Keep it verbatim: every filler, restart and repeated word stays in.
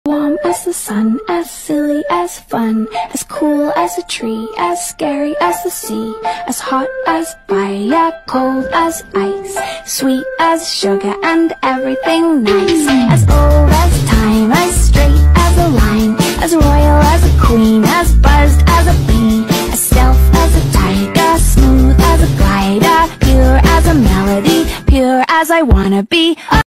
Warm as the sun, as silly as fun, as cool as a tree, as scary as the sea, as hot as fire, cold as ice, sweet as sugar and everything nice, as old as time, as straight as a line, as royal as a queen, as buzzed as a bee, as stealth as a tiger, smooth as a glider, pure as a melody, pure as I wanna be.